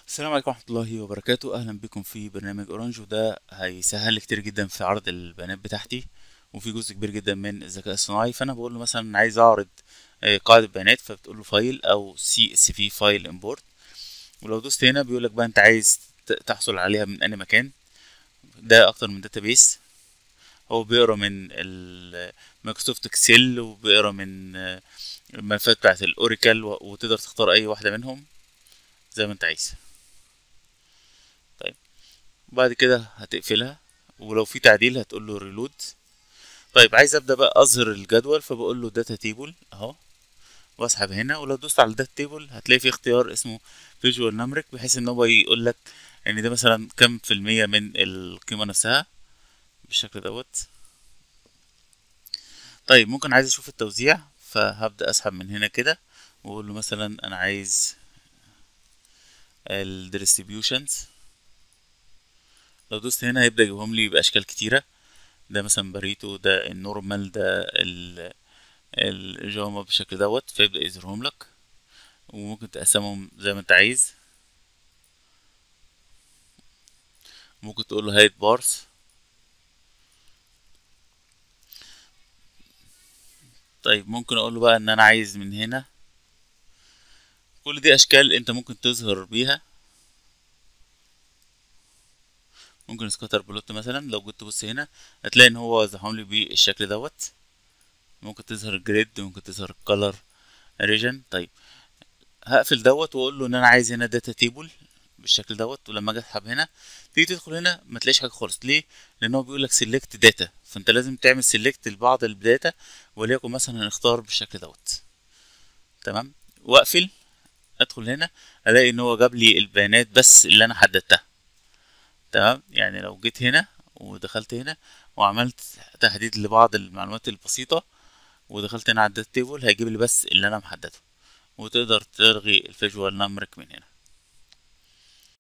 السلام عليكم ورحمة الله وبركاته. أهلا بكم في برنامج أورانج، وده هيسهل لي كتير جدا في عرض البيانات بتاعتي، وفي جزء كبير جدا من الذكاء الصناعي. فأنا بقول له مثلا عايز أعرض قاعدة بيانات، فبتقول له فايل أو CSV فايل امبورت. ولو دوست هنا بيقول لك بقى أنت عايز تحصل عليها من أي مكان. ده أكتر من داتابيس، هو بيقرا من مايكروسوفت اكسل، وبيقرا من الملفات بتاعت الأوراكل، وتقدر تختار أي واحدة منهم زي ما أنت عايز. طيب، بعد كده هتقفلها، ولو في تعديل هتقول له ريلود. طيب، عايز ابدا بقى اظهر الجدول، فبقول له داتا تيبل اهو، واسحب هنا. ولو دوست على الداتا تيبل هتلاقي في اختيار اسمه فيجوال نمرك، بحيث ان هو يقول لك ان ده مثلا كام في المية من القيمة نفسها بالشكل دوت. طيب، ممكن عايز اشوف التوزيع، فهبدأ اسحب من هنا كده، واقول له مثلا انا عايز الديستريبيوشنز. لو دوست هنا هيبدأ يجيبهم لي باشكال كتيرة. ده مثلا باريتو، ده النورمال، ده الجاما بالشكل دوت، فيبدأ يظهرهم لك. وممكن تقسمهم زي ما انت عايز. ممكن تقول له هايت بارس. طيب، ممكن اقول له بقى ان انا عايز من هنا. كل دي اشكال انت ممكن تظهر بيها. ممكن سكاتر بلوت مثلا، لو جيت تبص هنا هتلاقي ان هو وزعهم لي بالشكل دوت. ممكن تظهر الجريد، ممكن تظهر الكالر ريجن. طيب، هقفل دوت واقول له ان انا عايز هنا داتا تيبل بالشكل دوت. ولما اجي اسحب هنا، تيجي تدخل هنا ما تلاقيش حاجه خالص. ليه؟ لان هو بيقول لك سيلكت داتا، فانت لازم تعمل سيلكت لبعض الداتا، وليكن مثلا نختار بالشكل دوت. تمام، واقفل. ادخل هنا الاقي ان هو جاب لي البيانات بس اللي انا حددتها. تمام، يعني لو جيت هنا ودخلت هنا وعملت تحديد لبعض المعلومات البسيطه، ودخلت هنا على الداتا تيبل، هيجيب لي بس اللي انا محدده. وتقدر تلغي الفيجوال نمرك من هنا.